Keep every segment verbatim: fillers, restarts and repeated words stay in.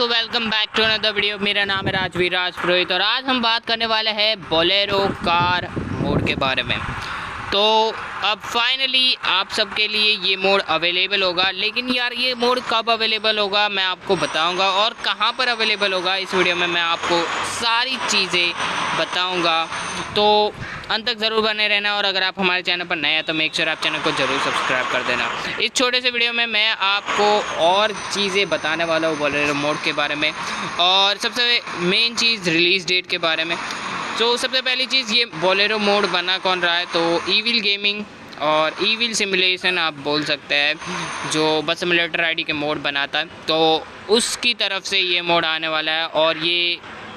दोस्तों, welcome back to another video. मेरा नाम है राजवीर राज पुरोहित और आज हम बात करने वाले हैं बोलेरो कार मोड के बारे में। तो अब फाइनली आप सबके लिए ये मोड अवेलेबल होगा, लेकिन यार ये मोड कब अवेलेबल होगा मैं आपको बताऊंगा और कहां पर अवेलेबल होगा इस वीडियो में मैं आपको सारी चीज़ें बताऊंगा। तो अंत तक ज़रूर बने रहना और अगर आप हमारे चैनल पर नए हैं तो मेक श्योर आप चैनल को ज़रूर सब्सक्राइब कर देना। इस छोटे से वीडियो में मैं आपको और चीज़ें बताने वाला हूँ बोलेरो मोड के बारे में और सबसे मेन चीज़ रिलीज़ डेट के बारे में। तो सबसे पहली चीज़, ये बोलेरो मोड बना कौन रहा है, तो ईविल गेमिंग और ईविल सिमुलेशन आप बोल सकते हैं, जो बस सिमुलेटर आईडी के मोड बनाता है, तो उसकी तरफ से ये मोड आने वाला है और ये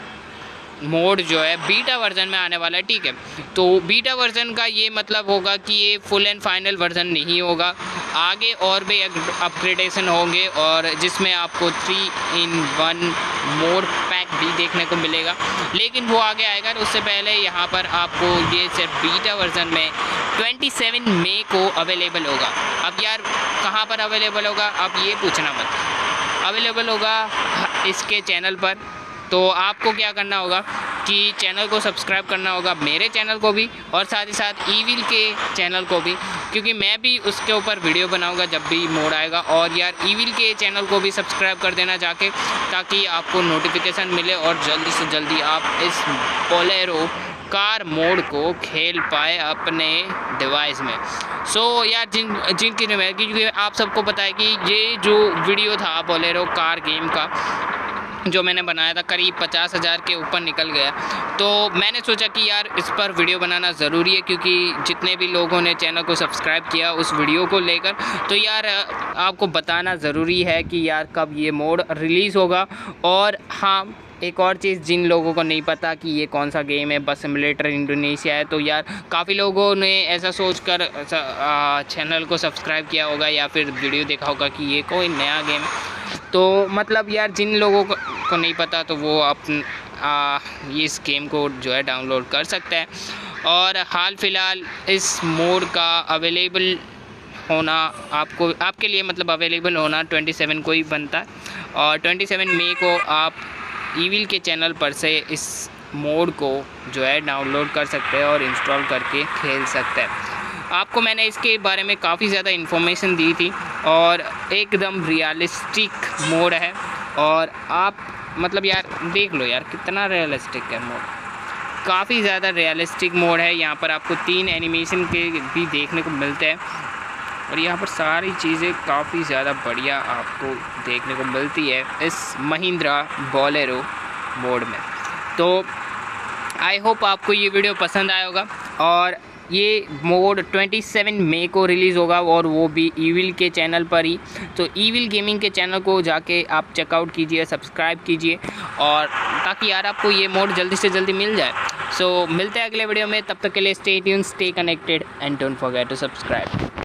मोड जो है बीटा वर्जन में आने वाला है। ठीक है, तो बीटा वर्जन का ये मतलब होगा कि ये फुल एंड फाइनल वर्जन नहीं होगा, आगे और भी अपग्रेडेशन होंगे और जिसमें आपको three in one mode pack भी देखने को मिलेगा, लेकिन वो आगे आएगा। उससे पहले यहाँ पर आपको ये सिर्फ बीटा वर्जन में सत्ताईस मई को अवेलेबल होगा। अब यार कहाँ पर अवेलेबल होगा, अब ये पूछना मत, अवेलेबल होगा इसके चैनल पर। तो आपको क्या करना होगा कि चैनल को सब्सक्राइब करना होगा, मेरे चैनल को भी और साथ ही साथ ईविल के चैनल को भी, क्योंकि मैं भी उसके ऊपर वीडियो बनाऊंगा जब भी मोड आएगा। और यार ईविल के चैनल को भी सब्सक्राइब कर देना जाके, ताकि आपको नोटिफिकेशन मिले और जल्दी से जल्दी आप इस बोलेरो कार मोड को खेल पाए अपने डिवाइस में। सो so, यार जिन जिनकी क्योंकि आप सबको पता है कि ये जो वीडियो था बोलेरो कार गेम का जो मैंने बनाया था करीब पचास हज़ार के ऊपर निकल गया, तो मैंने सोचा कि यार इस पर वीडियो बनाना ज़रूरी है, क्योंकि जितने भी लोगों ने चैनल को सब्सक्राइब किया उस वीडियो को लेकर, तो यार आपको बताना ज़रूरी है कि यार कब ये मोड रिलीज़ होगा। और हाँ, एक और चीज़, जिन लोगों को नहीं पता कि ये कौन सा गेम है, बस सिमुलेटर इंडोनेशिया है, तो यार काफ़ी लोगों ने ऐसा सोचकर चैनल को सब्सक्राइब किया होगा या फिर वीडियो देखा होगा कि ये कोई नया गेम है। तो मतलब यार जिन लोगों को, को नहीं पता तो वो अपन आ, ये इस गेम को जो है डाउनलोड कर सकते हैं। और हाल फ़िलहाल इस मोड का अवेलेबल होना आपको आपके लिए मतलब अवेलेबल होना सत्ताईस को ही बनता है और सत्ताईस मई को आप ईविल के चैनल पर से इस मोड को जो है डाउनलोड कर सकते हैं और इंस्टॉल करके खेल सकते हैं। आपको मैंने इसके बारे में काफ़ी ज़्यादा इन्फॉर्मेशन दी थी और एकदम रियलिस्टिक मोड है और आप मतलब यार देख लो यार कितना रियलिस्टिक है मोड, काफ़ी ज़्यादा रियलिस्टिक मोड है। यहाँ पर आपको तीन एनिमेशन के भी देखने को मिलते हैं और यहाँ पर सारी चीज़ें काफ़ी ज़्यादा बढ़िया आपको देखने को मिलती है इस महिंद्रा बोलेरो मोड में। तो आई होप आपको ये वीडियो पसंद आया होगा और ये मोड सत्ताईस मई को रिलीज़ होगा और वो भी ईविल के चैनल पर ही। तो ईविल गेमिंग के चैनल को जाके आप चेकआउट कीजिए, सब्सक्राइब कीजिए और ताकि यार आपको ये मोड जल्दी से जल्दी मिल जाए। सो so, मिलते हैं अगले वीडियो में, तब तक के लिए stay tuned, stay connected and don't forget to subscribe.